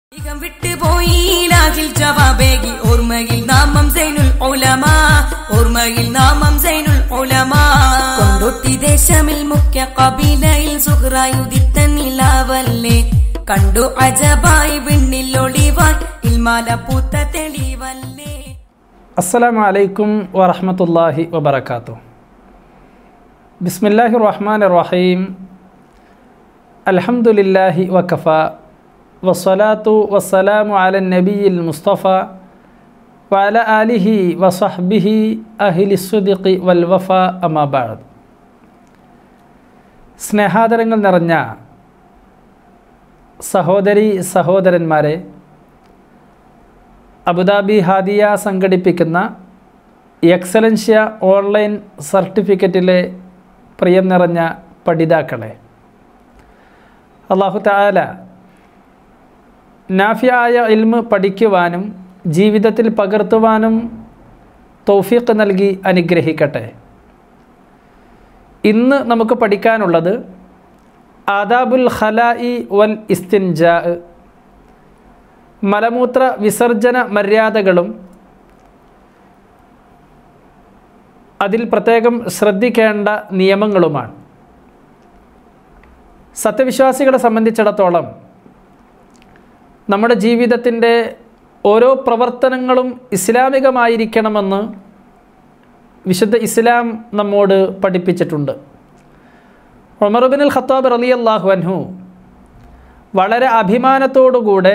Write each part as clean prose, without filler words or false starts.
ഓർമ്മയിൽ നാമം സൈനുൽഉലമാ, ഓർമ്മയിൽ നാമം സൈനുൽഉലമാ. കൊണ്ടോട്ടി ദേശമിൽ മുഖ്യ കബീലയിൽ സുഹ്റായുദിത്ത നിലാവല്ലേ, കണ്ടു അജബായി വിണ്ണിലൊളിവാൻ ഇൽമാല പൂത്ത തെളിവല്ലേ. അസ്സലാമു അലൈക്കും വറഹ്മത്തുള്ളാഹി വബറകാതുഹു. ബിസ്മില്ലാഹിർ റഹ്മാനിർ റഹീം. അൽഹംദുലില്ലാഹി വകഫാ വസ്സലാത്തു വസ്സലാമു അലൻ നബിയിൽ മുസ്തഫ വഅല ആലിഹി വസഹ്ബിഹി അഹ്ലിസ്സുദ്ഖി വൽ വഫാ അമ്മാ ബഅദ്. സ്നേഹാദരങ്ങൾ നിറഞ്ഞ സഹോദരി സഹോദരന്മാരെ, അബുദാബി ഹാദിയ സംഘടിപ്പിക്കുന്ന എക്സലൻഷ്യ ഓൺലൈൻ സർട്ടിഫിക്കറ്റിലെ പ്രിയം നിറഞ്ഞ പഠിതാക്കളെ, അല്ലാഹു തആല നാഫിയായ ഇൽമ് പഠിക്കുവാനും ജീവിതത്തിൽ പകർത്തുവാനും തൗഫീഖ് നൽകി അനുഗ്രഹിക്കട്ടെ. ഇന്ന് നമുക്ക് പഠിക്കാനുള്ളത് ആദാബുൽ ഖലാഇ വൽ ഇസ്തിൻജാ, മലമൂത്ര വിസർജന മര്യാദകളും അതിൽ പ്രത്യേകം ശ്രദ്ധിക്കേണ്ട നിയമങ്ങളുമാണ്. സത്യവിശ്വാസികളെ സംബന്ധിച്ചിടത്തോളം നമ്മുടെ ജീവിതത്തിൻ്റെ ഓരോ പ്രവർത്തനങ്ങളും ഇസ്ലാമികമായിരിക്കണമെന്ന് വിശുദ്ധ ഇസ്ലാം നമ്മോട് പഠിപ്പിച്ചിട്ടുണ്ട്. ഉമർ ഇബ്നുൽ ഖത്താബ് റളിയല്ലാഹു അൻഹു വളരെ അഭിമാനത്തോടുകൂടെ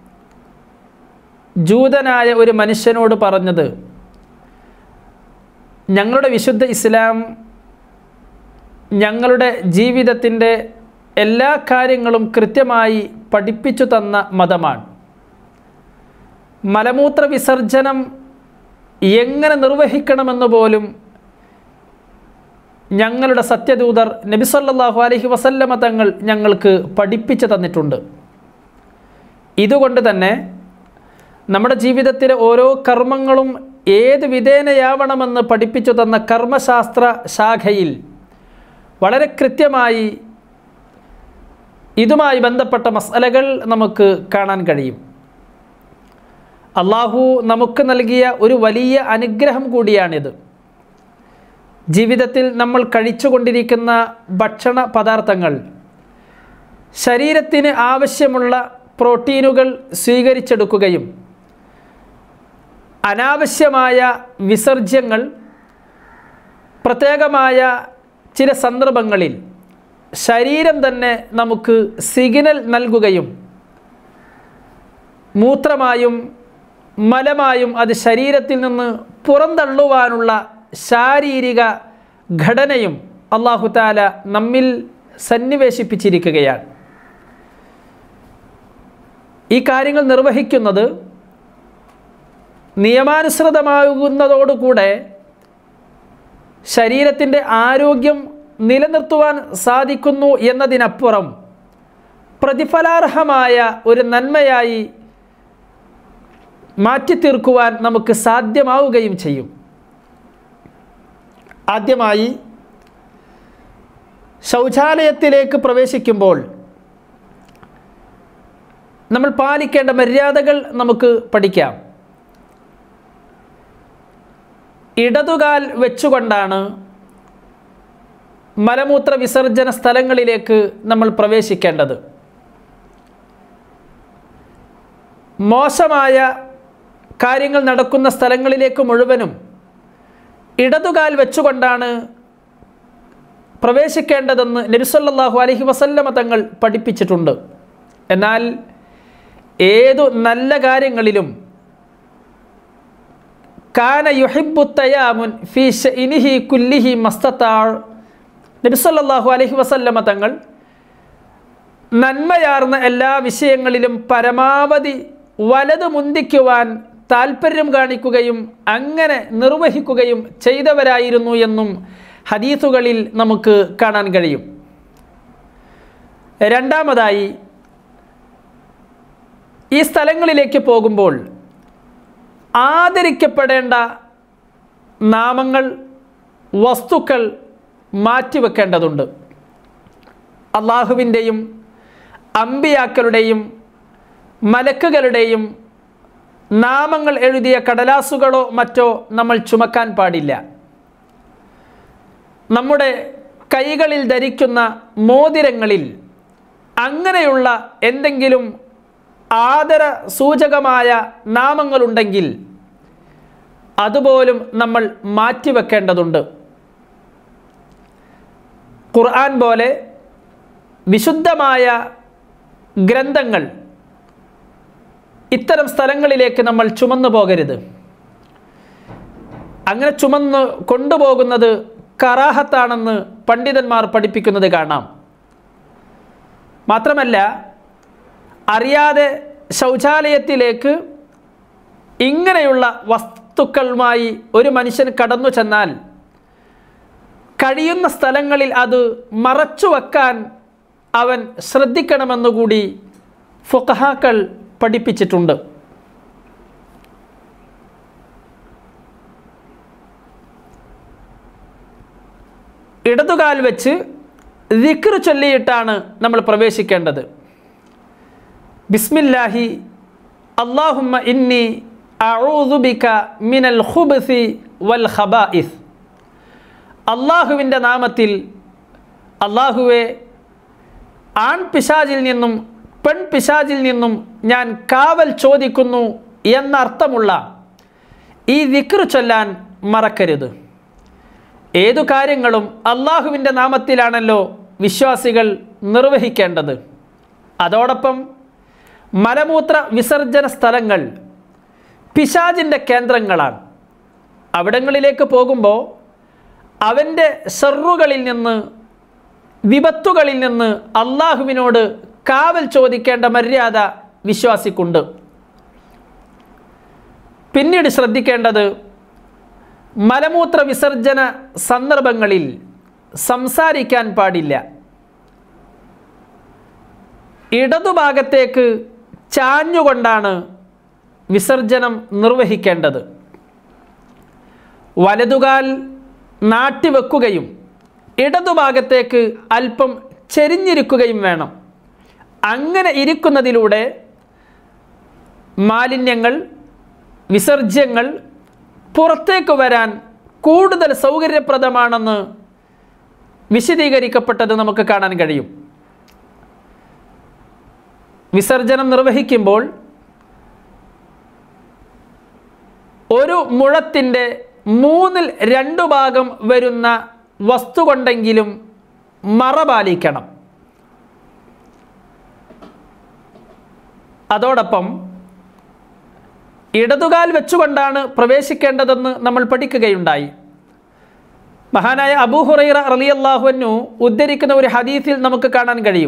ജൂതനായ ഒരു മനുഷ്യനോട് പറഞ്ഞത്, ഞങ്ങളുടെ വിശുദ്ധ ഇസ്ലാം ഞങ്ങളുടെ ജീവിതത്തിൻ്റെ എല്ലാ കാര്യങ്ങളും കൃത്യമായി പഠിപ്പിച്ചു തന്ന മതമാണ്. മലമൂത്ര വിസർജനം എങ്ങനെ നിർവഹിക്കണമെന്ന് പോലും ഞങ്ങളുടെ സത്യദൂതർ നബി സല്ലല്ലാഹു അലൈഹി വസല്ലമ തങ്ങൾ ഞങ്ങൾക്ക് പഠിപ്പിച്ചു തന്നിട്ടുണ്ട്. ഇതുകൊണ്ട് തന്നെ നമ്മുടെ ജീവിതത്തിലെ ഓരോ കർമ്മങ്ങളും ഏത് വിധേനയാവണമെന്ന് പഠിപ്പിച്ചു തന്ന കർമ്മശാസ്ത്ര ശാഖയിൽ വളരെ കൃത്യമായി ഇതുമായി ബന്ധപ്പെട്ട മസ്അലകൾ നമുക്ക് കാണാൻ കഴിയും. അള്ളാഹു നമുക്ക് നൽകിയ ഒരു വലിയ അനുഗ്രഹം കൂടിയാണിത്. ജീവിതത്തിൽ നമ്മൾ കഴിച്ചുകൊണ്ടിരിക്കുന്ന ഭക്ഷണ പദാർത്ഥങ്ങൾ ശരീരത്തിന് ആവശ്യമുള്ള പ്രോട്ടീനുകൾ സ്വീകരിച്ചെടുക്കുകയും അനാവശ്യമായ വിസർജ്യങ്ങൾ പ്രത്യേകമായ ചില സന്ദർഭങ്ങളിൽ ശരീരം തന്നെ നമുക്ക് സിഗ്നൽ നൽകുകയും മൂത്രമായും മലമായും അത് ശരീരത്തിൽ നിന്ന് പുറന്തള്ളുവാനുള്ള ശാരീരിക ഘടനയും അല്ലാഹു തആല നമ്മിൽ സന്നിവേശിപ്പിച്ചിരിക്കുകയാണ്. ഈ കാര്യങ്ങൾ നിർവഹിക്കുന്നത് നിയമാനുസൃതമാകുന്നതോടുകൂടെ ശരീരത്തിൻ്റെ ആരോഗ്യം നിലനിർത്തുവാൻ സാധിക്കുന്നു എന്നതിനപ്പുറം പ്രതിഫലാർഹമായ ഒരു നന്മയായി മാറ്റിത്തീർക്കുവാൻ നമുക്ക് സാധ്യമാവുകയും ചെയ്യും. ആദ്യമായി ശൗചാലയത്തിലേക്ക് പ്രവേശിക്കുമ്പോൾ നമ്മൾ പാലിക്കേണ്ട മര്യാദകൾ നമുക്ക് പഠിക്കാം. ഇടതുകാൽ വെച്ചുകൊണ്ടാണ് മലമൂത്ര വിസർജന സ്ഥലങ്ങളിലേക്ക് നമ്മൾ പ്രവേശിക്കേണ്ടത്. മോശമായ കാര്യങ്ങൾ നടക്കുന്ന സ്ഥലങ്ങളിലേക്ക് മുഴുവനും ഇടതുകാൽ വെച്ചുകൊണ്ടാണ് പ്രവേശിക്കേണ്ടതെന്ന് നബി സല്ലല്ലാഹു അലൈഹി വസല്ലമ തങ്ങൾ പഠിപ്പിച്ചിട്ടുണ്ട്. എന്നാൽ ഏതു നല്ല കാര്യങ്ങളിലും കാന യുഹിബ്ബു തയാമുൻ ഫീ ശഇനിഹി കുല്ലിഹി മസ്തതാ, നബി സല്ലല്ലാഹു അലൈഹി വസല്ലമ തങ്ങൾ നന്മയാർന്ന എല്ലാ വിഷയങ്ങളിലും പരമാവധി വലത് മുന്തിക്കുവാൻ താൽപ്പര്യം കാണിക്കുകയും അങ്ങനെ നിർവഹിക്കുകയും ചെയ്തവരായിരുന്നു എന്നും ഹദീസുകളിൽ നമുക്ക് കാണാൻ കഴിയും. രണ്ടാമതായി, ഈ സ്ഥലങ്ങളിലേക്ക് പോകുമ്പോൾ ആദരിക്കപ്പെടേണ്ട നാമങ്ങൾ, വസ്തുക്കൾ മാറ്റിവെക്കേണ്ടതുണ്ട്. അള്ളാഹുവിൻ്റെയും അമ്പിയാക്കളുടെയും മലക്കുകളുടെയും നാമങ്ങൾ എഴുതിയ കടലാസുകളോ മറ്റോ നമ്മൾ ചുമക്കാൻ പാടില്ല. നമ്മുടെ കൈകളിൽ ധരിക്കുന്ന മോതിരങ്ങളിൽ അങ്ങനെയുള്ള എന്തെങ്കിലും ആദര സൂചകമായ നാമങ്ങളുണ്ടെങ്കിൽ അതുപോലും നമ്മൾ മാറ്റിവെക്കേണ്ടതുണ്ട്. ഖുർആൻ പോലെ വിശുദ്ധമായ ഗ്രന്ഥങ്ങൾ ഇത്തരം സ്ഥലങ്ങളിലേക്ക് നമ്മൾ ചുമന്നു പോകരുത്. അങ്ങനെ ചുമന്ന് കൊണ്ടുപോകുന്നത് കറാഹത്താണെന്ന് പണ്ഡിതന്മാർ പഠിപ്പിക്കുന്നത് കാണാം. മാത്രമല്ല, അറിയാതെ ശൗചാലയത്തിലേക്ക് ഇങ്ങനെയുള്ള വസ്തുക്കളുമായി ഒരു മനുഷ്യൻ കടന്നു ചെന്നാൽ കഴിയുന്ന സ്ഥലങ്ങളിൽ അത് മറച്ചു വെക്കാൻ അവൻ ശ്രദ്ധിക്കണമെന്നുകൂടി ഫുഖഹാക്കൾ പഠിപ്പിച്ചിട്ടുണ്ട്. ഇടതുകാൽ വെച്ച് ദിക്ർ ചൊല്ലിയിട്ടാണ് നമ്മൾ പ്രവേശിക്കേണ്ടത്. ബിസ്മില്ലാഹി അല്ലാഹുമ്മ ഇന്നി അഊദു ബിക മിനൽ ഖുബ്സി വൽ ഖബായിസ്. അല്ലാഹുവിൻ്റെ നാമത്തിൽ, അല്ലാഹുവേ, ആൺപിശാചിൽ നിന്നും പെൺപിശാചിൽ നിന്നും ഞാൻ കാവൽ ചോദിക്കുന്നു എന്നർത്ഥമുള്ള ഈ ദിക്ർ ചൊല്ലാൻ മറക്കരുത്. ഏതു കാര്യങ്ങളും അല്ലാഹുവിൻ്റെ നാമത്തിലാണല്ലോ വിശ്വാസികൾ നിർവഹിക്കേണ്ടത്. അതോടൊപ്പം മലമൂത്ര വിസർജന സ്ഥലങ്ങൾ പിശാചിൻ്റെ കേന്ദ്രങ്ങളാണ്. അവിടങ്ങളിലേക്ക് പോകുമ്പോൾ അവൻ്റെ ഷർറുകളിൽ നിന്ന്, വിപത്തുകളിൽ നിന്ന് അല്ലാഹുവിനോട് കാവൽ ചോദിക്കേണ്ട മര്യാദ വിശ്വാസിക്കുണ്ട്. പിന്നീട് ശ്രദ്ധിക്കേണ്ടത്, മലമൂത്ര വിസർജന സന്ദർഭങ്ങളിൽ സംസാരിക്കാൻ പാടില്ല. ഇടതുഭാഗത്തേക്ക് ചാഞ്ഞുകൊണ്ടാണ് വിസർജനം നിർവഹിക്കേണ്ടത്. വലതുകാൽ നാട്ടിവെക്കുകയും ഇടതുഭാഗത്തേക്ക് അല്പം ചെരിഞ്ഞിരിക്കുകയും വേണം. അങ്ങനെ ഇരിക്കുന്നതിലൂടെ മാലിന്യങ്ങൾ, വിസർജ്യങ്ങൾ പുറത്തേക്ക് വരാൻ കൂടുതൽ സൗകര്യപ്രദമാണെന്ന് വിശദീകരിക്കപ്പെട്ടത് നമുക്ക് കാണാൻ കഴിയും. വിസർജനം നിർവഹിക്കുമ്പോൾ ഒരു മുഴത്തിൻ്റെ 2/3 ഭാഗം വരുന്ന വസ്തു കൊണ്ടെങ്കിലും മറ പാലിക്കണം. അതോടൊപ്പം ഇടതുകാൽ വെച്ചുകൊണ്ടാണ് പ്രവേശിക്കേണ്ടതെന്ന് നമ്മൾ പഠിക്കുകയുണ്ടായി. മഹാനായ അബൂ ഹുറൈറ റളിയല്ലാഹു അൻഹു ഉദ്ധരിക്കുന്ന ഒരു ഹദീസിൽ നമുക്ക് കാണാൻ കഴിയും,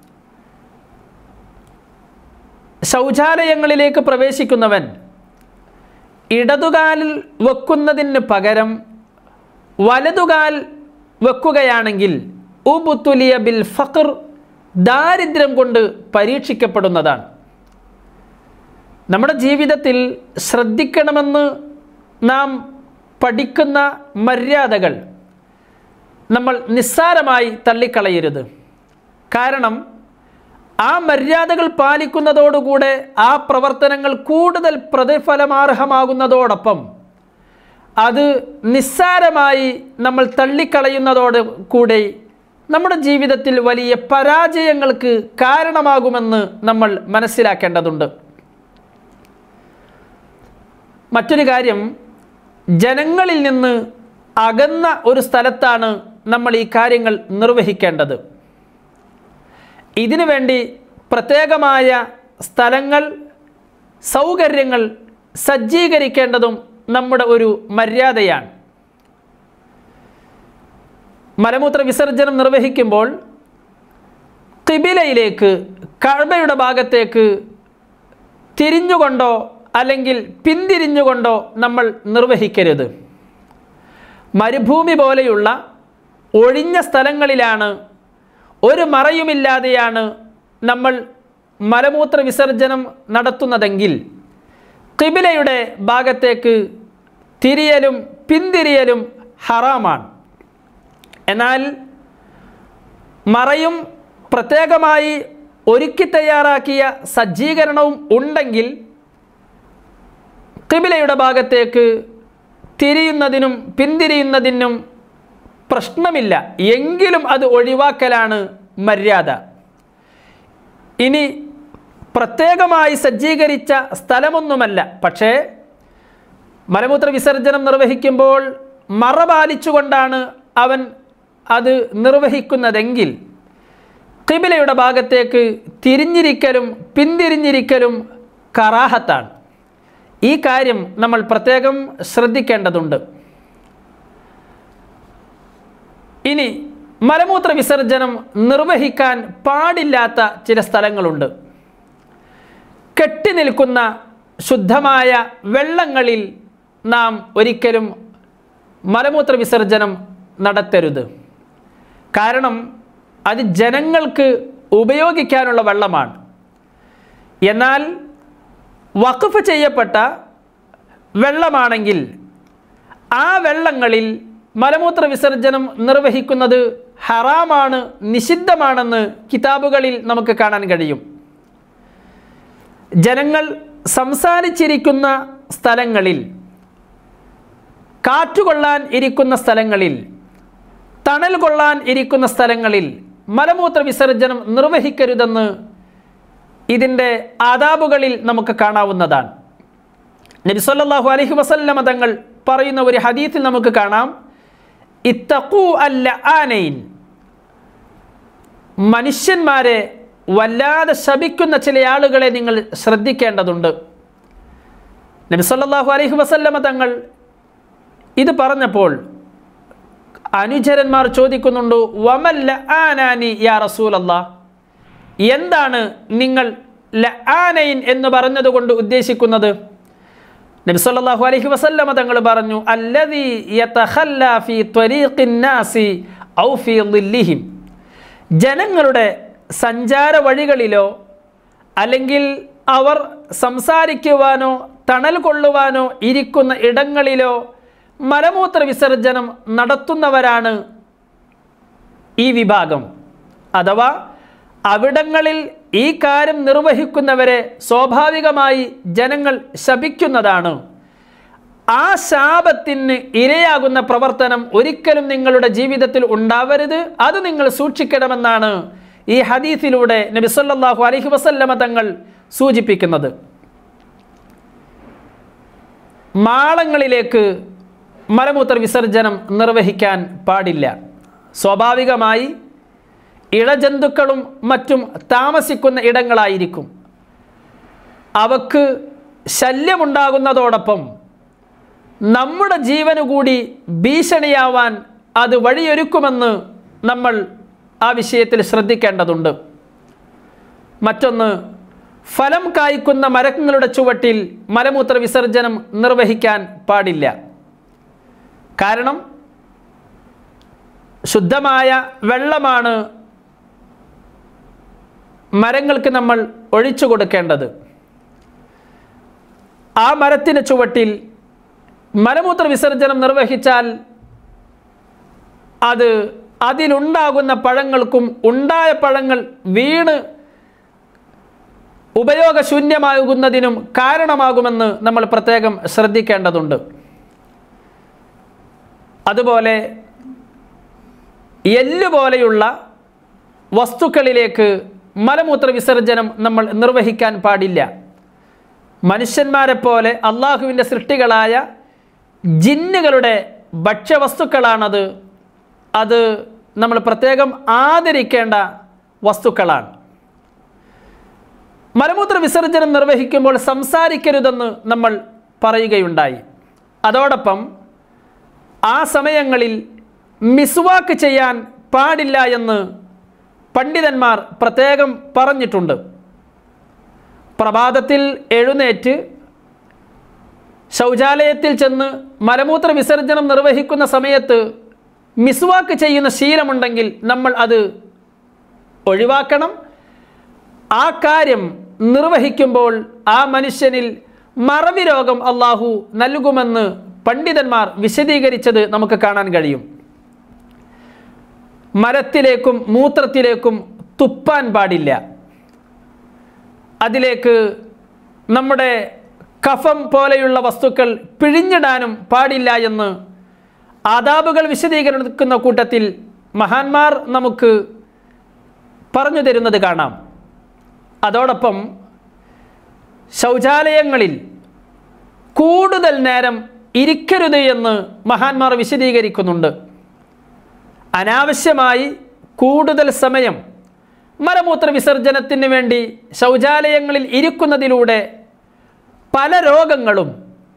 ശൗചാലയങ്ങളിലേക്ക് പ്രവേശിക്കുന്നവൻ ഇടതുകാലിൽ വെക്കുന്നതിന് പകരം വലതുകാൽ വെക്കുകയാണെങ്കിൽ ഉബ്തുലിയ ബിൽ ഫഖർ, ദാരിദ്ര്യം കൊണ്ട് പരീക്ഷിക്കപ്പെടുന്നതാണ്. നമ്മുടെ ജീവിതത്തിൽ ശ്രദ്ധിക്കണമെന്ന് നാം പഠിക്കുന്ന മര്യാദകൾ നമ്മൾ നിസ്സാരമായി തള്ളിക്കളയരുത്. കാരണം ആ മര്യാദകൾ പാലിക്കുന്നതോടുകൂടെ ആ പ്രവർത്തനങ്ങൾ കൂടുതൽ പ്രതിഫലമാർഹമാകുന്നതോടൊപ്പം അത് നിസ്സാരമായി നമ്മൾ തള്ളിക്കളയുന്നതോട് കൂടെ നമ്മുടെ ജീവിതത്തിൽ വലിയ പരാജയങ്ങൾക്ക് കാരണമാകുമെന്ന് നമ്മൾ മനസ്സിലാക്കേണ്ടതുണ്ട്. മറ്റൊരു കാര്യം, ജനങ്ങളിൽ നിന്ന് അകന്ന ഒരു സ്ഥലത്താണ് നമ്മൾ ഈ കാര്യങ്ങൾ നിർവഹിക്കേണ്ടത്. ഇതിനു വേണ്ടി പ്രത്യേകമായ സ്ഥലങ്ങൾ, സൗകര്യങ്ങൾ സജ്ജീകരിക്കേണ്ടതും നമ്മുടെ ഒരു മര്യാദയാണ്. മലമൂത്ര വിസർജനം നിർവഹിക്കുമ്പോൾ ഖിബിലയിലേക്ക്, കഅബയുടെ ഭാഗത്തേക്ക് തിരിഞ്ഞുകൊണ്ടോ അല്ലെങ്കിൽ പിന്തിരിഞ്ഞുകൊണ്ടോ നമ്മൾ നിർവഹിക്കരുത്. മരുഭൂമി പോലെയുള്ള ഒഴിഞ്ഞ സ്ഥലങ്ങളിലാണ്, ഒരു മറയുമില്ലാതെയാണ് നമ്മൾ മലമൂത്ര വിസർജനം നടത്തുന്നതെങ്കിൽ ഖിബിലയുടെ ഭാഗത്തേക്ക് തിരിയലും പിന്തിരിയലും ഹറാമാണ്. എന്നാൽ മറയും പ്രത്യേകമായി ഒരുക്കി തയ്യാറാക്കിയ സജ്ജീകരണവും ഉണ്ടെങ്കിൽ ഖിബിലയുടെ ഭാഗത്തേക്ക് തിരിയുന്നതിനും പിന്തിരിയുന്നതിനും പ്രശ്നമില്ല. എങ്കിലും അത് ഒഴിവാക്കലാണ് മര്യാദ. ഇനി പ്രത്യേകമായി സജ്ജീകരിച്ച സ്ഥലമൊന്നുമല്ല, പക്ഷേ മലമൂത്ര വിസർജനം നിർവഹിക്കുമ്പോൾ മറ പാലിച്ചുകൊണ്ടാണ് അവൻ അത് നിർവഹിക്കുന്നതെങ്കിൽ ഖിബിലയുടെ ഭാഗത്തേക്ക് തിരിഞ്ഞിരിക്കലും പിന്തിരിഞ്ഞിരിക്കലും കറാഹത്താണ്. ഈ കാര്യം നമ്മൾ പ്രത്യേകം ശ്രദ്ധിക്കേണ്ടതുണ്ട്. ഇനി മലമൂത്ര വിസർജനം നിർവഹിക്കാൻ പാടില്ലാത്ത ചില സ്ഥലങ്ങളുണ്ട്. കെട്ടി നിൽക്കുന്ന ശുദ്ധമായ വെള്ളങ്ങളിൽ നാം ഒരിക്കലും മലമൂത്ര വിസർജനം നടത്തരുത്. കാരണം അത് ജനങ്ങൾക്ക് ഉപയോഗിക്കാനുള്ള വെള്ളമാണ്. എന്നാൽ വഖഫ് ചെയ്യപ്പെട്ട വെള്ളമാണെങ്കിൽ ആ വെള്ളങ്ങളിൽ മലമൂത്ര വിസർജനം നിർവഹിക്കുന്നത് ഹറാമാണ്, നിഷിദ്ധമാണെന്ന് കിതാബുകളിൽ നമുക്ക് കാണാൻ കഴിയും. ജനങ്ങൾ സംസാരിച്ചിരിക്കുന്ന സ്ഥലങ്ങളിൽ, കാറ്റുകൊള്ളാൻ ഇരിക്കുന്ന സ്ഥലങ്ങളിൽ, തണൽ കൊള്ളാൻ ഇരിക്കുന്ന സ്ഥലങ്ങളിൽ മലമൂത്ര വിസർജനം നിർവഹിക്കരുതെന്ന് ഇതിൻ്റെ ആദാബുകളിൽ നമുക്ക് കാണാവുന്നതാണ്. നബി സല്ലല്ലാഹു അലൈഹി വസല്ലമ തങ്ങൾ പറയുന്ന ഒരു ഹദീസിൽ നമുക്ക് കാണാം, ഇത്തഖൂ അൽ-ലആനൈൻ, മനുഷ്യന്മാരെ വല്ലാതെ ശപിക്കുന്ന ചില ആളുകളെ നിങ്ങൾ ശ്രദ്ധിക്കേണ്ടതുണ്ട്. നബി സല്ലല്ലാഹു അലൈഹി വസല്ലമ തങ്ങൾ ഇത് പറഞ്ഞപ്പോൾ അനുചരന്മാർ ചോദിക്കുന്നുണ്ട്, വമൽ ലആനാനി യാ റസൂലല്ലാഹ്, എന്താണ് നിങ്ങൾ ലആനൈൻ എന്ന് പറഞ്ഞതുകൊണ്ട് ഉദ്ദേശിക്കുന്നത്? നബി സല്ലല്ലാഹു അലൈഹി വസല്ലമ തങ്ങൾ പറഞ്ഞു, അല്ലദീ യതഖല്ലാ ഫീ ത്വരീഖിൻ നാസി ഔ ഫീ ളില്ലിഹിം, ജനങ്ങളുടെ സഞ്ചാര വഴികളിലോ അല്ലെങ്കിൽ അവർ സംസാരിക്കുവാനോ തണൽ കൊള്ളുവാനോ ഇരിക്കുന്ന ഇടങ്ങളിലോ മലമൂത്ര വിസർജനം നടത്തുന്നവരാണ് ഈ വിഭാഗം. അഥവാ അവിടങ്ങളിൽ ഈ കാര്യം നിർവഹിക്കുന്നവരെ സ്വാഭാവികമായി ജനങ്ങൾ ശപിക്കുന്നതാണ്. ആ ശാപത്തിന് ഇരയാകുന്ന പ്രവർത്തനം ഒരിക്കലും നിങ്ങളുടെ ജീവിതത്തിൽ ഉണ്ടാവരുത്. അത് നിങ്ങൾ സൂക്ഷിക്കണമെന്നാണ് ഈ ഹദീസിലൂടെ നബി സല്ലല്ലാഹു അലൈഹി വസല്ലമ തങ്ങൾ സൂചിപ്പിക്കുന്നത്. മാളങ്ങളിലേക്ക് മലമൂത്ര വിസർജനം നിർവഹിക്കാൻ പാടില്ല. സ്വാഭാവികമായി ഇഴജന്തുക്കളും മറ്റും താമസിക്കുന്ന ഇടങ്ങളായിരിക്കും. അവക്ക് ശല്യമുണ്ടാകുന്നതോടൊപ്പം നമ്മുടെ ജീവന് കൂടി ഭീഷണിയാവാൻ അത് വഴിയൊരുക്കുമെന്ന് നമ്മൾ ആ വിഷയത്തിൽ ശ്രദ്ധിക്കേണ്ടതുണ്ട്. മറ്റൊന്ന്, ഫലം കായ്ക്കുന്ന മരങ്ങളുടെ ചുവട്ടിൽ മലമൂത്ര വിസർജനം നിർവഹിക്കാൻ പാടില്ല. കാരണം ശുദ്ധമായ വെള്ളമാണ് മരങ്ങൾക്ക് നമ്മൾ ഒഴിച്ചു കൊടുക്കേണ്ടത്. ആ മരത്തിന് ചുവട്ടിൽ മലമൂത്ര വിസർജനം നിർവഹിച്ചാൽ അത് അതിലുണ്ടാകുന്ന പഴങ്ങൾക്കും ഉണ്ടായ പഴങ്ങൾ വീണ് ഉപയോഗശൂന്യമാകുന്നതിനും കാരണമാകുമെന്ന് നമ്മൾ പ്രത്യേകം ശ്രദ്ധിക്കേണ്ടതുണ്ട്. അതുപോലെ എല്ലുപോലെയുള്ള വസ്തുക്കളിലേക്ക് മലമൂത്ര വിസർജനം നമ്മൾ നിർവഹിക്കാൻ പാടില്ല. മനുഷ്യന്മാരെ പോലെ അള്ളാഹുവിൻ്റെ സൃഷ്ടികളായ ജിന്നുകളുടെ ഭക്ഷ്യവസ്തുക്കളാണത്. അത് നമ്മൾ പ്രത്യേകം ആദരിക്കേണ്ട വസ്തുക്കളാണ്. മലമൂത്ര വിസർജനം നിർവഹിക്കുമ്പോൾ സംസാരിക്കരുതെന്ന് നമ്മൾ പറയുകയുണ്ടായി. അതോടൊപ്പം ആ സമയങ്ങളിൽ മിസ്വാക്ക് ചെയ്യാൻ പാടില്ല എന്ന് പണ്ഡിതന്മാർ പ്രത്യേകം പറഞ്ഞിട്ടുണ്ട്. പ്രഭാതത്തിൽ എഴുന്നേറ്റ് ശൗചാലയത്തിൽ ചെന്ന് മലമൂത്ര വിസർജനം നിർവഹിക്കുന്ന സമയത്ത് മിസ്വാക്ക് ചെയ്യുന്ന ശീലമുണ്ടെങ്കിൽ നമ്മൾ അത് ഒഴിവാക്കണം. ആ കാര്യം നിർവഹിക്കുമ്പോൾ ആ മനുഷ്യനിൽ മറവി രോഗം അള്ളാഹു നൽകുമെന്ന് പണ്ഡിതന്മാർ വിശദീകരിച്ചത് നമുക്ക് കാണാൻ കഴിയും. മരത്തിലേക്കും മൂത്രത്തിലേക്കും തുപ്പാൻ പാടില്ല. അതിലേക്ക് നമ്മുടെ കഫം പോലെയുള്ള വസ്തുക്കൾ പിഴിഞ്ഞിടാനും പാടില്ല എന്ന് ആദാബുകൾ വിശദീകരിക്കുന്ന കൂട്ടത്തിൽ മഹാന്മാർ നമുക്ക് പറഞ്ഞു തരുന്നത് കാണാം. അതോടൊപ്പം ശൗചാലയങ്ങളിൽ കൂടുതൽ നേരം ഇരിക്കരുത് എന്ന് മഹാന്മാർ വിശദീകരിക്കുന്നുണ്ട്. അനാവശ്യമായി കൂടുതൽ സമയം മലമൂത്ര വിസർജനത്തിന് വേണ്ടി ശൗചാലയങ്ങളിൽ ഇരിക്കുന്നതിലൂടെ പല രോഗങ്ങളും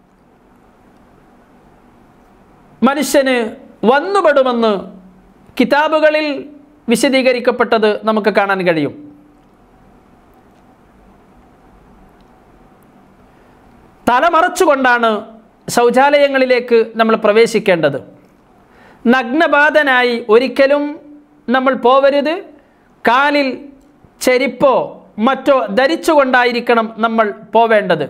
മനുഷ്യന് വന്നുപെടുമെന്ന് കിതാബുകളിൽ വിശദീകരിക്കപ്പെട്ടത് നമുക്ക് കാണാൻ കഴിയും. തലമറച്ചുകൊണ്ടാണ് ശൗചാലയങ്ങളിലേക്ക് നമ്മൾ പ്രവേശിക്കേണ്ടത്. നഗ്നബാധനായി ഒരിക്കലും നമ്മൾ പോവരുത്. കാലിൽ ചെരിപ്പോ മറ്റോ ധരിച്ചുകൊണ്ടായിരിക്കണം നമ്മൾ പോവേണ്ടത്.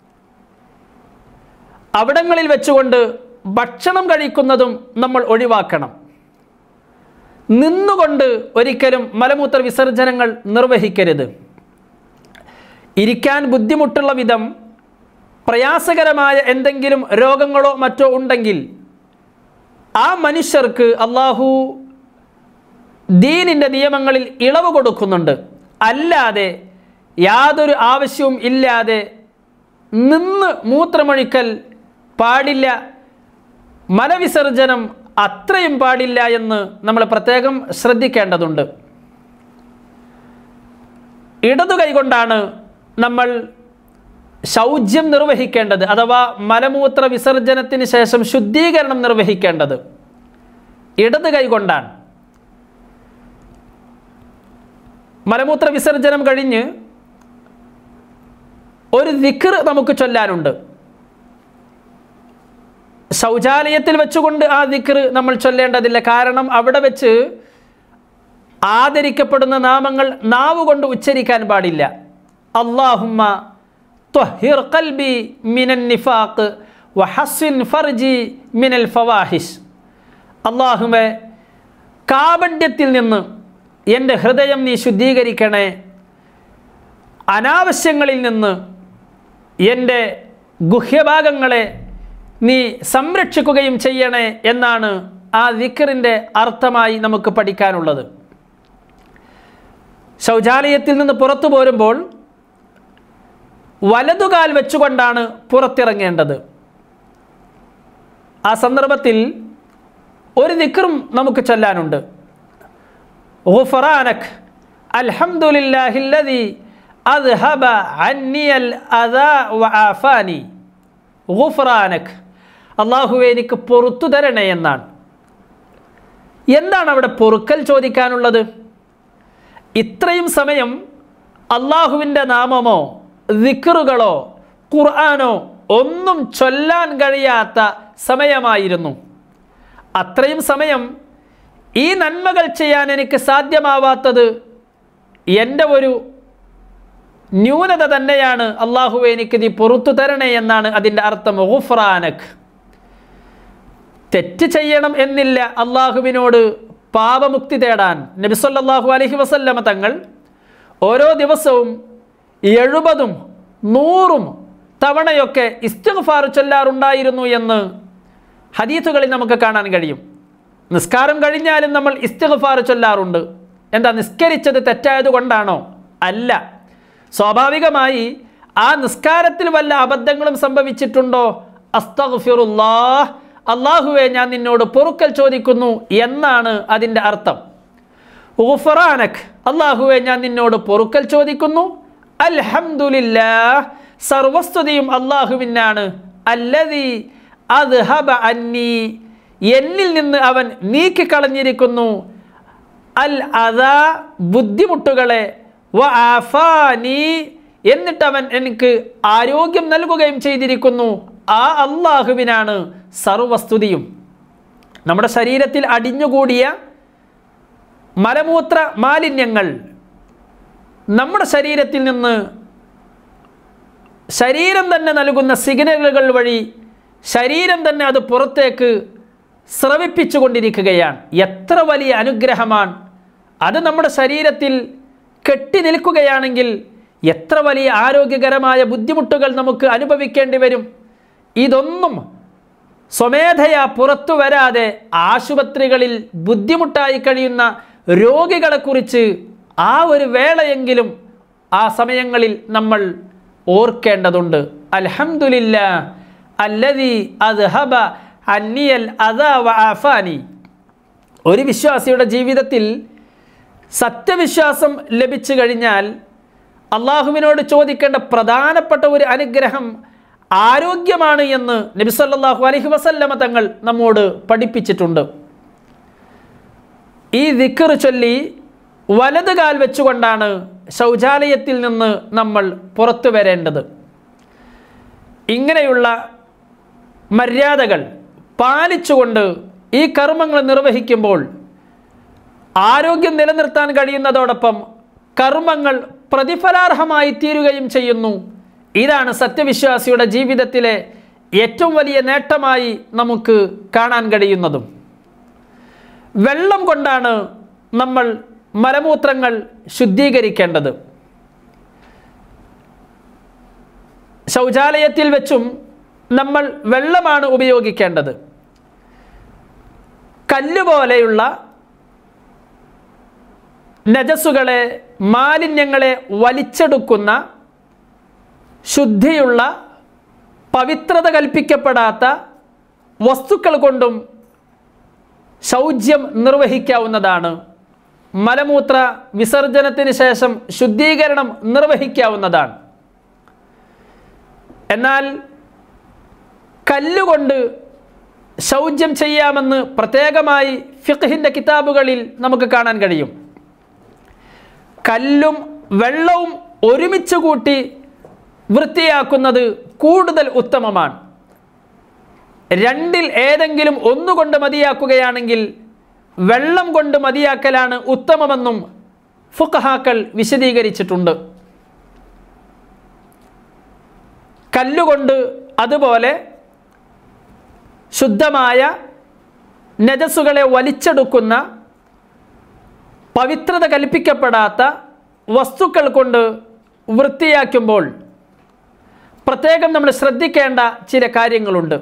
അവിടങ്ങളിൽ വെച്ചുകൊണ്ട് ഭക്ഷണം കഴിക്കുന്നതും നമ്മൾ ഒഴിവാക്കണം. നിന്നുകൊണ്ട് ഒരിക്കലും മലമൂത്ര വിസർജനങ്ങൾ നിർവഹിക്കരുത്. ഇരിക്കാൻ ബുദ്ധിമുട്ടുള്ള വിധം പ്രയാസകരമായ എന്തെങ്കിലും രോഗങ്ങളോ മറ്റോ ഉണ്ടെങ്കിൽ ആ മനുഷ്യർക്ക് അള്ളാഹു ദീനിൻ്റെ നിയമങ്ങളിൽ ഇളവ് കൊടുക്കുന്നുണ്ട്. അല്ലാതെ യാതൊരു ആവശ്യവും ഇല്ലാതെ നിന്ന് മൂത്രമൊഴിക്കൽ പാടില്ല, മലവിസർജനം അത്രയും പാടില്ല എന്ന് നമ്മൾ പ്രത്യേകം ശ്രദ്ധിക്കേണ്ടതുണ്ട്. ഇടതു കൈകൊണ്ടാണ് നമ്മൾ ശൗചം നിർവഹിക്കേണ്ടത്, അഥവാ മലമൂത്ര വിസർജനത്തിന് ശേഷം ശുദ്ധീകരണം നിർവഹിക്കേണ്ടത് ഇടത് കൈകൊണ്ടാണ്. മലമൂത്ര വിസർജനം കഴിഞ്ഞ് ഒരു ദിക്ർ നമുക്ക് ചൊല്ലാനുണ്ട്. ശൗചാലയത്തിൽ വെച്ചുകൊണ്ട് ആ ദിക്ർ നമ്മൾ ചൊല്ലേണ്ടതില്ല. കാരണം അവിടെ വെച്ച് ആദരിക്കപ്പെടുന്ന നാമങ്ങൾ നാവ് കൊണ്ട് ഉച്ചരിക്കാൻ പാടില്ല. അല്ലാഹുമ്മ ത്വഹിർ ഖൽബി മിനൻ നിഫാഖ് വഹസ്സിൻ ഫർജി മിനൽ ഫവാഹിഷ്. അല്ലാഹുവേ, കാപഢ്യത്തിൽ നിന്ന് എൻ്റെ ഹൃദയം നീ ശുദ്ധീകരിക്കണേ, അനാവശ്യങ്ങളിൽ നിന്ന് എൻ്റെ ഗുഹ്യഭാഗങ്ങളെ നീ സംരക്ഷിക്കുകയും ചെയ്യണേ എന്നാണ് ആ ദിക്റിൻ്റെ അർത്ഥമായി നമുക്ക് പഠിക്കാനുള്ളത്. ശൗചാലയത്തിൽ നിന്ന് പുറത്തു പോരുമ്പോൾ വലതുകാൽ വെച്ചുകൊണ്ടാണ് പുറത്തിറങ്ങേണ്ടത്. ആ സന്ദർഭത്തിൽ ഒരു ദിക്റും നമുക്ക് ചൊല്ലാനുണ്ട്. ഗുഫ്റാനക് അൽഹംദുലില്ലാഹില്ലദി അദ്ഹബ അന്നിയൽ അദാ വആഫാനി. ഗുഫ്റാനക്, അല്ലാഹുവേ എനിക്ക് പൊറുത്തു തരണേ എന്നാണ്. എന്താണ് അവിടെ പൊറുക്കൽ ചോദിക്കാനുള്ളത്? ഇത്രയും സമയം അല്ലാഹുവിൻ്റെ നാമമോ ദിക്റുകളോ ഖുർആനോ ഒന്നും ചൊല്ലാൻ കഴിയാത്ത സമയമായിരുന്നു. അത്രയും സമയം ഈ നന്മകൾ ചെയ്യാൻ എനിക്ക് സാധ്യമാവാത്തത് എൻ്റെ ഒരു ന്യൂനത തന്നെയാണ്. അല്ലാഹുവേ എനിക്ക് നീ പൊറുത്തു തരണേ എന്നാണ് അതിൻ്റെ അർത്ഥം. ഗുഫ്റാനക്. തെറ്റ് ചെയ്യണം എന്നില്ല അള്ളാഹുവിനോട് പാപമുക്തി തേടാൻ. നബി സല്ലല്ലാഹു അലൈഹി വസല്ലമ തങ്ങൾ ഓരോ ദിവസവും 70ഉം 100ഉം തവണയൊക്കെ ഇസ്തിഗ്ഫാർ ചൊല്ലാറുണ്ടായിരുന്നു എന്ന് ഹദീസുകളിൽ നമുക്ക് കാണാൻ കഴിയും. നിസ്കാരം കഴിഞ്ഞാലും നമ്മൾ ഇസ്തിഗ്ഫാർ ചൊല്ലാറുണ്ട്. എന്താ, നിസ്കരിച്ചത് തെറ്റായത് കൊണ്ടാണോ? അല്ല. സ്വാഭാവികമായി ആ നിസ്കാരത്തിൽ വല്ല അബദ്ധങ്ങളും സംഭവിച്ചിട്ടുണ്ടോ? അസ്തഗ്ഫിറുല്ലാഹ്, അല്ലാഹുവേ ഞാൻ നിന്നോട് പൊറുക്കൽ ചോദിക്കുന്നു എന്നാണ് അതിൻ്റെ അർത്ഥം. ഗുഫ്റാനക്, അല്ലാഹുവേ ഞാൻ നിന്നോട് പൊറുക്കൽ ചോദിക്കുന്നു. അൽഹംദുലില്ലാഹ്, സർവസ്തുതിയും അല്ലാഹുവിനാണ്. അല്ലദീ അദ്ഹബ അന്നി, എന്നിൽ നിന്ന് അവൻ നീക്കിക്കളഞ്ഞിരിക്കുന്നു. അൽ അദാ, ബുദ്ധിമുട്ടുകളെ. വആഫാനി, എന്നിട്ട് അവൻ എനിക്ക് ആരോഗ്യം നൽകുകയും ചെയ്തിരിക്കുന്നു. ആ അല്ലാഹുവിനാണ് സർവസ്തുതിയും. നമ്മുടെ ശരീരത്തിൽ അടിഞ്ഞുകൂടിയ മലമൂത്ര മാലിന്യങ്ങൾ നമ്മുടെ ശരീരത്തിൽ നിന്ന് ശരീരം തന്നെ നൽകുന്ന സിഗ്നലുകൾ വഴി ശരീരം തന്നെ അത് പുറത്തേക്ക് സ്രവിപ്പിച്ചു കൊണ്ടിരിക്കുകയാണ്. എത്ര വലിയ അനുഗ്രഹമാണ് അത്! നമ്മുടെ ശരീരത്തിൽ കെട്ടി നിൽക്കുകയാണെങ്കിൽ എത്ര വലിയ ആരോഗ്യകരമായ ബുദ്ധിമുട്ടുകൾ നമുക്ക് അനുഭവിക്കേണ്ടി വരും. ഇതൊന്നും സ്വമേധയാ പുറത്തു വരാതെ ആശുപത്രികളിൽ ബുദ്ധിമുട്ടായി കഴിയുന്ന രോഗികളെക്കുറിച്ച് ആ ഒരു വേളയെങ്കിലും ആ സമയങ്ങളിൽ നമ്മൾ ഓർക്കേണ്ടതുണ്ട്. അൽഹംദുലില്ലാ അല്ലദീ അദ്ഹബ അന്നിയൽ അദാ വഅഫാനി. ഒരു വിശ്വാസിയുടെ ജീവിതത്തിൽ സത്യവിശ്വാസം ലഭിച്ചു കഴിഞ്ഞാൽ അള്ളാഹുവിനോട് ചോദിക്കേണ്ട പ്രധാനപ്പെട്ട ഒരു അനുഗ്രഹം ആരോഗ്യമാണ് എന്ന് നബി സല്ലല്ലാഹു അലൈഹി വസല്ലമ തങ്ങൾ നമ്മോട് പഠിപ്പിച്ചിട്ടുണ്ട്. ഈ ദിക്ർ ചൊല്ലി വലത് കാൽ വെച്ചുകൊണ്ടാണ് ശൗചാലയത്തിൽ നിന്ന് നമ്മൾ പുറത്തു വരേണ്ടത്. ഇങ്ങനെയുള്ള മര്യാദകൾ പാലിച്ചുകൊണ്ട് ഈ കർമ്മങ്ങൾ നിർവഹിക്കുമ്പോൾ ആരോഗ്യം നിലനിർത്താൻ കഴിയുന്നതോടൊപ്പം കർമ്മങ്ങൾ പ്രതിഫലാർഹമായി തീരുകയും ചെയ്യുന്നു. ഇതാണ് സത്യവിശ്വാസിയുടെ ജീവിതത്തിലെ ഏറ്റവും വലിയ നേട്ടമായി നമുക്ക് കാണാൻ കഴിയുന്നതും. വെള്ളം കൊണ്ടാണ് നമ്മൾ മലമൂത്രങ്ങൾ ശുദ്ധീകരിക്കേണ്ടത്. ശൗചാലയത്തിൽ വെച്ചും നമ്മൾ വെള്ളമാണ് ഉപയോഗിക്കേണ്ടത്. കല്ലുപോലെയുള്ള നജസുകളെ, മാലിന്യങ്ങളെ വലിച്ചെടുക്കുന്ന ശുദ്ധിയുള്ള, പവിത്രത കൽപ്പിക്കപ്പെടാത്ത വസ്തുക്കൾ കൊണ്ടും ശൗചം നിർവഹിക്കാവുന്നതാണ്. മലമൂത്ര വിസർജനത്തിന് ശേഷം ശുദ്ധീകരണം നിർവഹിക്കാവുന്നതാണ്. എന്നാൽ കല്ലുകൊണ്ട് ശൗചം ചെയ്യാമെന്ന് പ്രത്യേകമായി ഫിഖ്ഹിൻ്റെ കിതാബുകളിൽ നമുക്ക് കാണാൻ കഴിയും. കല്ലും വെള്ളവും ഒരുമിച്ച് കൂട്ടി വൃത്തിയാക്കുന്നത് കൂടുതൽ ഉത്തമമാണ്. രണ്ടിൽ ഏതെങ്കിലും ഒന്നുകൊണ്ട് മതിയാക്കുകയാണെങ്കിൽ വെള്ളം കൊണ്ട് മതിയാക്കലാണ് ഉത്തമമെന്നും ഫുഖഹാക്കൾ വിശദീകരിച്ചിട്ടുണ്ട്. കല്ലുകൊണ്ട് അതുപോലെ ശുദ്ധമായ നജസുകളെ വലിച്ചെടുക്കുന്ന, പവിത്രത കൽപ്പിക്കപ്പെടാത്ത വസ്തുക്കൾ കൊണ്ട് വൃത്തിയാക്കുമ്പോൾ പ്രത്യേകം നമ്മൾ ശ്രദ്ധിക്കേണ്ട ചില കാര്യങ്ങളുണ്ട്.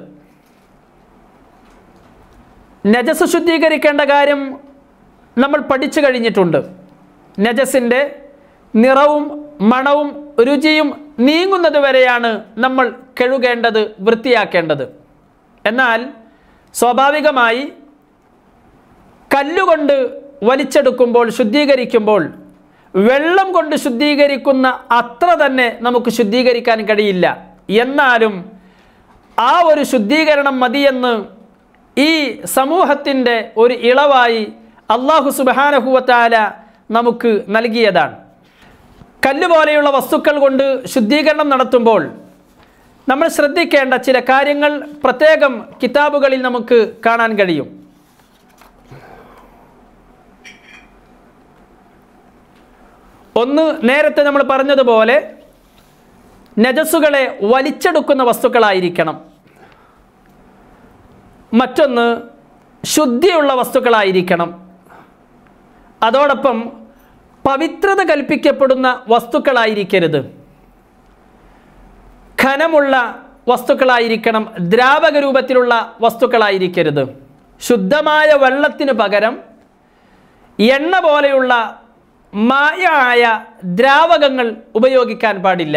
നജസ് ശുദ്ധീകരിക്കേണ്ട കാര്യം നമ്മൾ പഠിച്ചു കഴിഞ്ഞിട്ടുണ്ട്. നജസിൻ്റെ നിറവും മണവും രുചിയും നീങ്ങുന്നത് വരെയാണ് നമ്മൾ കഴുകേണ്ടത്, വൃത്തിയാക്കേണ്ടത്. എന്നാൽ സ്വാഭാവികമായി കല്ലുകൊണ്ട് വലിച്ചെടുക്കുമ്പോൾ, ശുദ്ധീകരിക്കുമ്പോൾ വെള്ളം കൊണ്ട് ശുദ്ധീകരിക്കുന്ന അത്ര തന്നെ നമുക്ക് ശുദ്ധീകരിക്കാൻ കഴിയില്ല. എന്നാലും ആ ഒരു ശുദ്ധീകരണം മതിയെന്ന് ഈ സമൂഹത്തിൻ്റെ ഒരു ഇളവായി അല്ലാഹു സുബ്ഹാനഹു വ തആല നമുക്ക് നൽകിയതാണ്. കല്ലുപോലെയുള്ള വസ്തുക്കൾ കൊണ്ട് ശുദ്ധീകരണം നടത്തുമ്പോൾ നമ്മൾ ശ്രദ്ധിക്കേണ്ട ചില കാര്യങ്ങൾ പ്രത്യേകം കിതാബുകളിൽ നമുക്ക് കാണാൻ കഴിയും. ഒന്ന്, നേരത്തെ നമ്മൾ പറഞ്ഞതുപോലെ നജസുകളെ വലിച്ചെടുക്കുന്ന വസ്തുക്കളായിരിക്കണം. മറ്റൊന്ന്, ശുദ്ധിയുള്ള വസ്തുക്കളായിരിക്കണം. അതോടൊപ്പം പവിത്രത കൽപ്പിക്കപ്പെടുന്ന വസ്തുക്കളായിരിക്കരുത്. ഘനമുള്ള വസ്തുക്കളായിരിക്കണം, ദ്രാവക രൂപത്തിലുള്ള വസ്തുക്കളായിരിക്കരുത്. ശുദ്ധമായ വെള്ളത്തിന് പകരം എണ്ണ പോലെയുള്ള മായമായ ദ്രാവകങ്ങൾ ഉപയോഗിക്കാൻ പാടില്ല.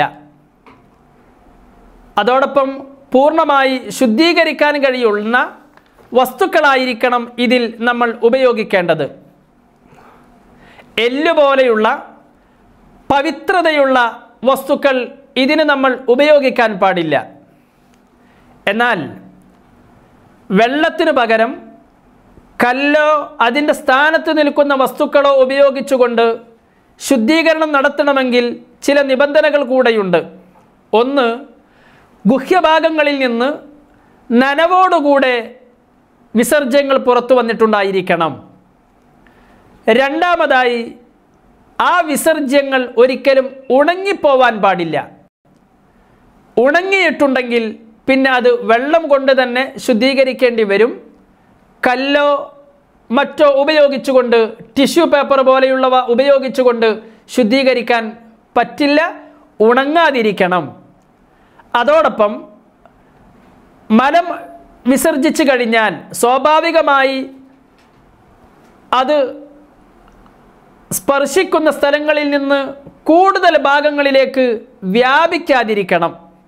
അതോടൊപ്പം പൂർണ്ണമായി ശുദ്ധീകരിക്കാൻ കഴിയുന്ന വസ്തുക്കളായിരിക്കണം ഇതിൽ നമ്മൾ ഉപയോഗിക്കേണ്ടത്. എല്ലുപോലെയുള്ള പവിത്രതയുള്ള വസ്തുക്കൾ ഇതിന് നമ്മൾ ഉപയോഗിക്കാൻ പാടില്ല. എന്നാൽ വെള്ളത്തിന് പകരം കല്ലോ അതിൻ്റെ സ്ഥാനത്ത് നിൽക്കുന്ന വസ്തുക്കളോ ഉപയോഗിച്ചുകൊണ്ട് ശുദ്ധീകരണം നടത്തണമെങ്കിൽ ചില നിബന്ധനകൾ കൂടെയുണ്ട്. ഒന്ന്, ഗുഹ്യഭാഗങ്ങളിൽ നിന്ന് നനവോടുകൂടെ വിസർജ്യങ്ങൾ പുറത്തു വന്നിട്ടുണ്ടായിരിക്കണം. രണ്ടാമതായി, ആ വിസർജ്യങ്ങൾ ഒരിക്കലും ഉണങ്ങിപ്പോവാൻ പാടില്ല. ഉണങ്ങിയിട്ടുണ്ടെങ്കിൽ പിന്നെ അത് വെള്ളം കൊണ്ട് തന്നെ ശുദ്ധീകരിക്കേണ്ടി വരും. കല്ലോ മറ്റോ ഉപയോഗിച്ചുകൊണ്ട്, ടിഷ്യൂ പേപ്പർ പോലെയുള്ളവ ഉപയോഗിച്ചുകൊണ്ട് ശുദ്ധീകരിക്കാൻ പറ്റില്ല. ഉണങ്ങാതിരിക്കണം. അതോടൊപ്പം മലം വിസർജിച്ചു കഴിഞ്ഞാൽ സ്വാഭാവികമായി അത് സ്പർശിക്കുന്ന സ്ഥലങ്ങളിൽ നിന്ന് കൂടുതൽ ഭാഗങ്ങളിലേക്ക് വ്യാപിക്കാതിരിക്കണം.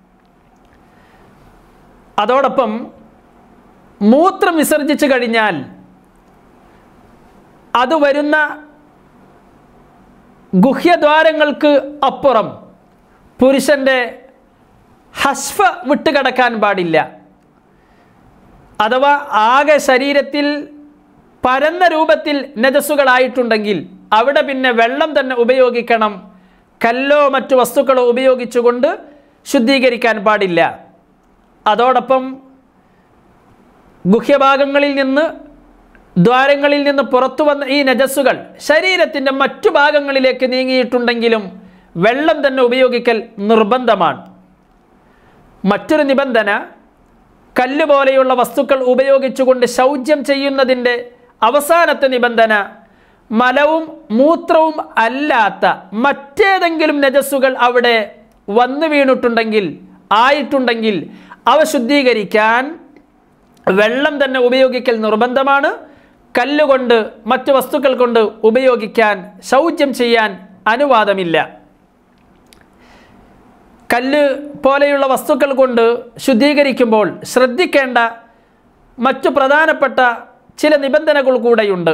അതോടൊപ്പം മൂത്രം വിസർജിച്ചു കഴിഞ്ഞാൽ അത് വരുന്ന ഗുഹ്യദ്വാരങ്ങൾക്ക് അപ്പുറം പുരുഷൻ്റെ ഹസ്ഫ വിട്ടുകടക്കാൻ പാടില്ല. അഥവാ ആകെ ശരീരത്തിൽ പരന്ന രൂപത്തിൽ നജസ്സുകളായിട്ടുണ്ടെങ്കിൽ അവിടെ പിന്നെ വെള്ളം തന്നെ ഉപയോഗിക്കണം. കല്ലോ മറ്റു വസ്തുക്കളോ ഉപയോഗിച്ചുകൊണ്ട് ശുദ്ധീകരിക്കാൻ പാടില്ല. അതോടൊപ്പം ഗുഹ്യഭാഗങ്ങളിൽ നിന്ന് ദ്വാരങ്ങളിൽ നിന്ന് പുറത്തു വന്ന ഈ നജസ്സുകൾ ശരീരത്തിൻ്റെ മറ്റു ഭാഗങ്ങളിലേക്ക് നീങ്ങിയിട്ടുണ്ടെങ്കിലും വെള്ളം തന്നെ ഉപയോഗിക്കൽ നിർബന്ധമാണ്. മറ്റൊരു നിബന്ധന, കല്ല് പോലെയുള്ള വസ്തുക്കൾ ഉപയോഗിച്ചുകൊണ്ട് ശൗചം ചെയ്യുന്നതിൻ്റെ അവസാനത്തെ നിബന്ധന, മലവും മൂത്രവും അല്ലാത്ത മറ്റേതെങ്കിലും നജസ്സുകൾ അവിടെ വന്നു വീണിട്ടുണ്ടെങ്കിൽ ആയിട്ടുണ്ടെങ്കിൽ അവ ശുദ്ധീകരിക്കാൻ വെള്ളം തന്നെ ഉപയോഗിക്കൽ നിർബന്ധമാണ്. കല്ലുകൊണ്ട് മറ്റു വസ്തുക്കൾ കൊണ്ട് ഉപയോഗിക്കാൻ ശൗചം ചെയ്യാൻ അനുവാദമില്ല. കല്ല് പോലെയുള്ള വസ്തുക്കൾ കൊണ്ട് ശുദ്ധീകരിക്കുമ്പോൾ ശ്രദ്ധിക്കേണ്ട മറ്റു പ്രധാനപ്പെട്ട ചില നിബന്ധനകൾ കൂടെയുണ്ട്.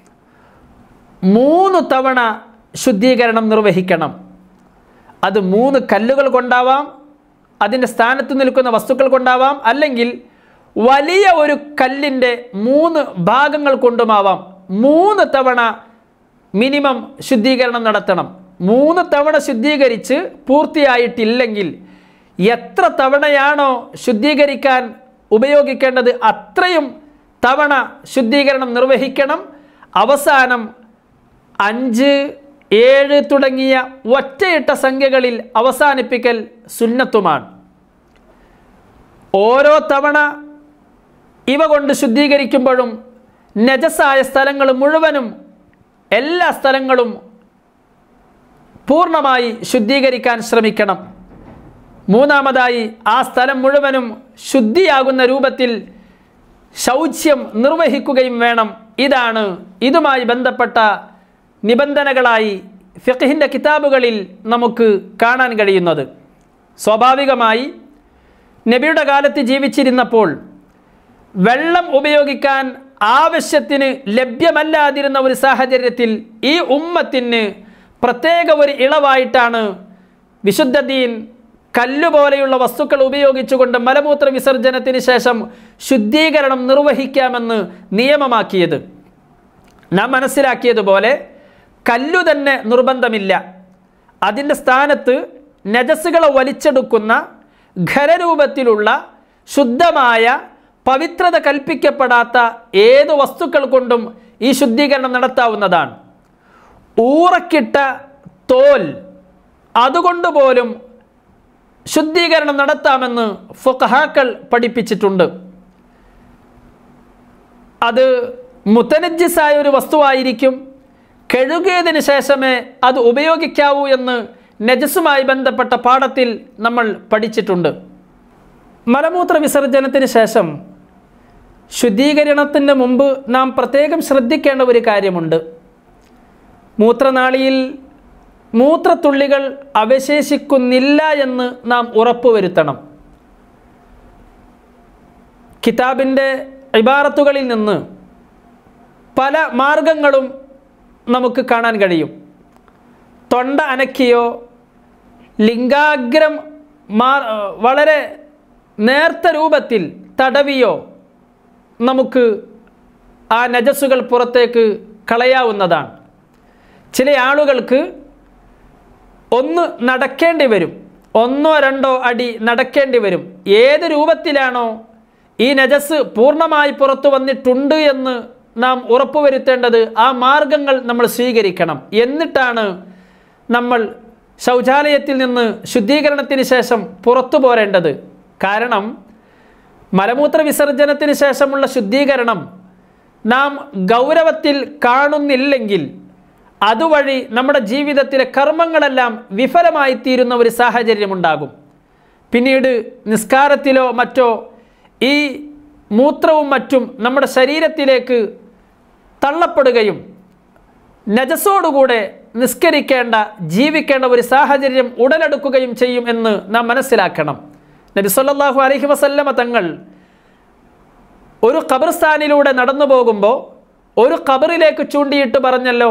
3 തവണ ശുദ്ധീകരണം നിർവഹിക്കണം. അത് 3 കല്ലുകൾ കൊണ്ടാവാം, അതിൻ്റെ സ്ഥാനത്ത് നിൽക്കുന്ന വസ്തുക്കൾ കൊണ്ടാവാം, അല്ലെങ്കിൽ വലിയ ഒരു കല്ലിൻ്റെ 3 ഭാഗങ്ങൾ കൊണ്ടുമാവാം. 3 തവണ മിനിമം ശുദ്ധീകരണം നടത്തണം. 3 തവണ ശുദ്ധീകരിച്ച് പൂർത്തിയായിട്ടില്ലെങ്കിൽ എത്ര തവണയാണോ ശുദ്ധീകരിക്കാൻ ഉപയോഗിക്കേണ്ടത് അത്രയും തവണ ശുദ്ധീകരണം നിർവഹിക്കണം. അവസാനം 5, 7 തുടങ്ങിയ ഒറ്റയിട്ട സംഖ്യകളിൽ അവസാനിപ്പിക്കൽ സുന്നത്തുമാണ്. ഓരോ തവണ ഇവ കൊണ്ട് ശുദ്ധീകരിക്കുമ്പോഴും നജസായ സ്ഥലങ്ങൾ മുഴുവനും എല്ലാ സ്ഥലങ്ങളും പൂർണ്ണമായി ശുദ്ധീകരിക്കാൻ ശ്രമിക്കണം. മൂന്നാമതായി ആ സ്ഥലം മുഴുവനും ശുദ്ധിയാകുന്ന രൂപത്തിൽ ശൗച്യം നിർവഹിക്കുകയും വേണം. ഇതാണ് ഇതുമായി ബന്ധപ്പെട്ട നിബന്ധനകളായി ഫിഖ്ഹിൻ്റെ കിതാബുകളിൽ നമുക്ക് കാണാൻ കഴിയുന്നത്. സ്വാഭാവികമായി നബിയുടെ കാലത്ത് ജീവിച്ചിരുന്നപ്പോൾ വെള്ളം ഉപയോഗിക്കാൻ ആവശ്യത്തിന് ലഭ്യമല്ലാതിരുന്ന ഒരു സാഹചര്യത്തിൽ ഈ ഉമ്മത്തിന് പ്രത്യേക ഒരു ഇളവായിട്ടാണ് വിശുദ്ധ ദീൻ കല്ലുപോലെയുള്ള വസ്തുക്കൾ ഉപയോഗിച്ചുകൊണ്ട് മലമൂത്ര വിസർജനത്തിന് ശേഷം ശുദ്ധീകരണം നിർവഹിക്കാമെന്ന് നിയമമാക്കിയത്. നാം മനസ്സിലാക്കിയതുപോലെ കല്ലു തന്നെ നിർബന്ധമില്ല. അതിൻ്റെ സ്ഥാനത്ത് നജസ്സുകളെ വലിച്ചെടുക്കുന്ന ഖരരൂപത്തിലുള്ള ശുദ്ധമായ പവിത്രത കൽപ്പിക്കപ്പെടാത്ത ഏത് വസ്തുക്കൾ കൊണ്ടും ഈ ശുദ്ധീകരണം നടത്താവുന്നതാണ്. ഊറക്കിട്ട തോൽ അതുകൊണ്ട് പോലും ശുദ്ധീകരണം നടത്താമെന്ന് ഫുഖഹാക്കൾ പഠിപ്പിച്ചിട്ടുണ്ട്. അത് മുതനജ്ജിസായ ഒരു വസ്തുവായിരിക്കും. കഴുകിയതിന് ശേഷമേ അത് ഉപയോഗിക്കാവൂ എന്ന് നജസുമായി ബന്ധപ്പെട്ട പാഠത്തിൽ നമ്മൾ പഠിച്ചിട്ടുണ്ട്. മലമൂത്ര വിസർജനത്തിന് ശേഷം ശുദ്ധീകരണത്തിന് മുമ്പ് നാം പ്രത്യേകം ശ്രദ്ധിക്കേണ്ട ഒരു കാര്യമുണ്ട്. മൂത്രനാളിയിൽ മൂത്രത്തുള്ളികൾ അവശേഷിക്കുന്നില്ല എന്ന് നാം ഉറപ്പുവരുത്തണം. കിതാബിൻ്റെ ഇബാറത്തുകളിൽ നിന്ന് പല മാർഗങ്ങളും നമുക്ക് കാണാൻ കഴിയും. തൊണ്ട അനക്കിയോ ലിംഗാഗ്രം വളരെ നേർത്ത രൂപത്തിൽ തടവിയോ നമുക്ക് ആ നജസ്സുകൾ പുറത്തേക്ക് കളയാവുന്നതാണ്. ചില ആളുകൾക്ക് ഒന്ന് നടക്കേണ്ടി വരും, 1-2 അടി നടക്കേണ്ടി വരും. ഏത് രൂപത്തിലാണോ ഈ നജസ് പൂർണ്ണമായി പുറത്തു വന്നിട്ടുണ്ട് എന്ന് നാം ഉറപ്പുവരുത്തേണ്ടത് ആ മാർഗങ്ങൾ നമ്മൾ സ്വീകരിക്കണം. എന്നിട്ടാണ് നമ്മൾ ശൗചാലയത്തിൽ നിന്ന് ശുദ്ധീകരണത്തിന് ശേഷം പുറത്തു പോരേണ്ടത്. കാരണം മലമൂത്ര വിസർജനത്തിന് ശേഷമുള്ള ശുദ്ധീകരണം നാം ഗൗരവത്തിൽ കാണുന്നില്ലെങ്കിൽ അതുവഴി നമ്മുടെ ജീവിതത്തിലെ കർമ്മങ്ങളെല്ലാം വിഫലമായി തീരുന്ന ഒരു സാഹചര്യമുണ്ടാകും. പിന്നീട് നിസ്കാരത്തിലോ മറ്റോ ഈ മൂത്രവും മറ്റും നമ്മുടെ ശരീരത്തിലേക്ക് തള്ളപ്പെടുകയും നജസോടുകൂടെ നിസ്കരിക്കേണ്ട ജീവിക്കേണ്ട ഒരു സാഹചര്യം ഉടലെടുക്കുകയും ചെയ്യും എന്ന് നാം മനസ്സിലാക്കണം. നബി സല്ലല്ലാഹു അലൈഹി വസല്ലമ തങ്ങൾ ഒരു ഖബർസ്ഥാനിലൂടെ നടന്നു പോകുമ്പോൾ ഒരു ഖബറിലേക്ക് ചൂണ്ടിയിട്ട് പറഞ്ഞല്ലോ,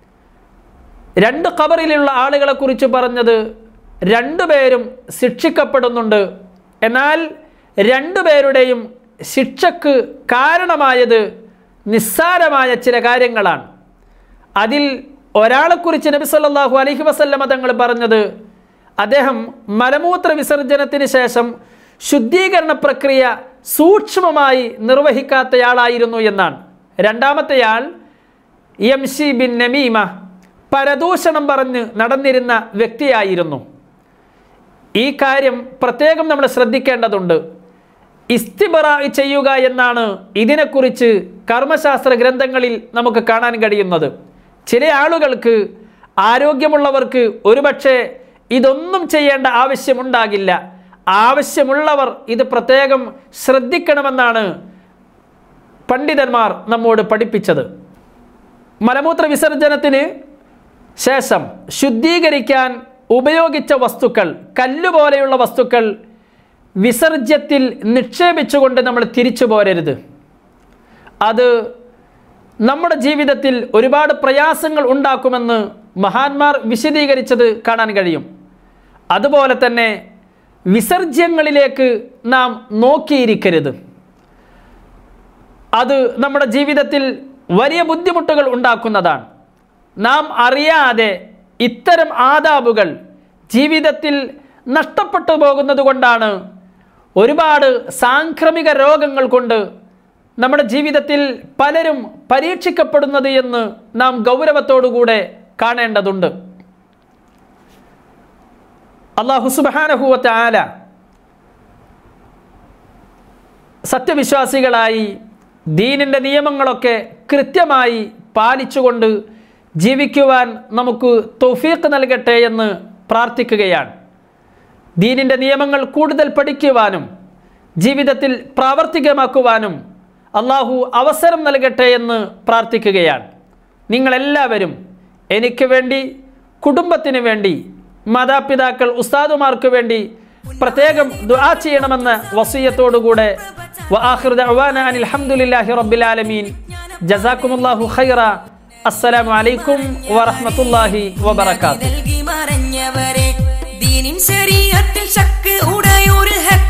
2 ഖബറിലുള്ള ആളുകളെ കുറിച്ച് പറഞ്ഞത് 2 പേരും ശിക്ഷിക്കപ്പെടുന്നുണ്ട്. എന്നാൽ 2 പേരുടെയും ശിക്ഷക്ക് കാരണമായത് നിസ്സാരമായ ചില കാര്യങ്ങളാണ്. അതിൽ ഒരാളെക്കുറിച്ച് നബി സല്ലല്ലാഹു അലൈഹി വസല്ലമ തങ്ങൾ പറഞ്ഞത് അദ്ദേഹം മലമൂത്ര വിസർജനത്തിന് ശേഷം ശുദ്ധീകരണ പ്രക്രിയ സൂക്ഷ്മമായി നിർവഹിക്കാത്തയാളായിരുന്നു എന്നാണ്. രണ്ടാമത്തെയാൾ യംശി ബിൻ നമീമ, പരദൂഷണം പറഞ്ഞ് നടന്നിരുന്ന വ്യക്തിയായിരുന്നു. ഈ കാര്യം പ്രത്യേകം നമ്മൾ ശ്രദ്ധിക്കേണ്ടതുണ്ട്. ഇസ്തിബറാ ചെയ്യുക എന്നാണ് ഇതിനെക്കുറിച്ച് കർമ്മശാസ്ത്ര ഗ്രന്ഥങ്ങളിൽ നമുക്ക് കാണാൻ കഴിയുന്നത്. ചില ആളുകൾക്ക്, ആരോഗ്യമുള്ളവർക്ക് ഒരുപക്ഷെ ഇതൊന്നും ചെയ്യേണ്ട ആവശ്യമുണ്ടാകില്ല. ആവശ്യമുള്ളവർ ഇത് പ്രത്യേകം ശ്രദ്ധിക്കണമെന്നാണ് പണ്ഡിതന്മാർ നമ്മോട് പഠിപ്പിച്ചത്. മലമൂത്ര വിസർജനത്തിന് ശേഷം ശുദ്ധീകരിക്കാൻ ഉപയോഗിച്ച വസ്തുക്കൾ, കല്ലുപോലെയുള്ള വസ്തുക്കൾ വിസർജ്യത്തിൽ നിക്ഷേപിച്ചുകൊണ്ട് നമ്മൾ തിരിച്ചു പോരരുത്. അത് നമ്മുടെ ജീവിതത്തിൽ ഒരുപാട് പ്രയാസങ്ങൾ ഉണ്ടാക്കുമെന്ന് മഹാന്മാർ വിശദീകരിച്ചത് കാണാൻ കഴിയും. അതുപോലെ തന്നെ വിസർജ്യങ്ങളിലേക്ക് നാം നോക്കിയിരിക്കരുത്. അത് നമ്മുടെ ജീവിതത്തിൽ വലിയ ബുദ്ധിമുട്ടുകൾ ഉണ്ടാക്കുന്നതാണ്. നാം അറിയാതെ ഇത്തരം ആദാബുകൾ ജീവിതത്തിൽ നഷ്ടപ്പെട്ടു പോകുന്നത് കൊണ്ടാണ് ഒരുപാട് സാംക്രമിക രോഗങ്ങൾ കൊണ്ട് നമ്മുടെ ജീവിതത്തിൽ പലരും പരീക്ഷിക്കപ്പെടുന്നത് എന്ന് നാം ഗൗരവത്തോടുകൂടെ കാണേണ്ടതുണ്ട്. അല്ലാഹു സുബ്ഹാനഹു വ തആല സത്യവിശ്വാസികളായി ദീനിൻ്റെ നിയമങ്ങളൊക്കെ കൃത്യമായി പാലിച്ചുകൊണ്ട് ജീവിക്കുവാൻ നമുക്ക് തൗഫീഖ് നൽകട്ടെ എന്ന് പ്രാർത്ഥിക്കുകയാണ്. ദീനിൻ്റെ നിയമങ്ങൾ കൂടുതൽ പഠിക്കുവാനും ജീവിതത്തിൽ പ്രാവർത്തികമാക്കുവാനും അള്ളാഹു അവസരം നൽകട്ടെ എന്ന് പ്രാർത്ഥിക്കുകയാണ്. നിങ്ങളെല്ലാവരും എനിക്ക് വേണ്ടി, കുടുംബത്തിന് വേണ്ടി, മാതാപിതാക്കൾ, ഉസ്താദുമാർക്ക് വേണ്ടി പ്രത്യേകം ദുആ ചെയ്യണമെന്ന വസിയത്തോടുകൂടെ വആഖിറു ദഅവാന അനിൽ ഹംദുലില്ലാഹി റബ്ബിൽ ആലമീൻ. ജസാക്കുമുല്ലാഹു ഖൈറ. അസ്സലാമു അലൈക്കും വറഹ്മത്തുള്ളാഹി വബറകാതുഹു. ദീനിൻ ശരീഅത്തിൽ ശക്ക് ഉടയൊരു